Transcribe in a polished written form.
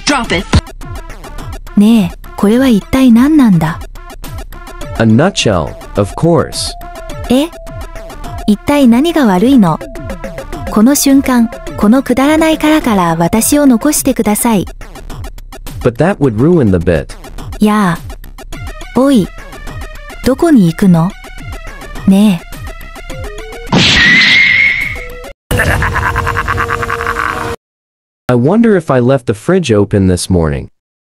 Drop it. ねえ、これは一体何なんだ？ A nutshell, of course. え？一体何が悪いの？この瞬間、このくだらない殻から私を残してください。 But that would ruin the bit. やあ。おい。どこに行くの？ねえ。 I wonder if I left the fridge open this morning.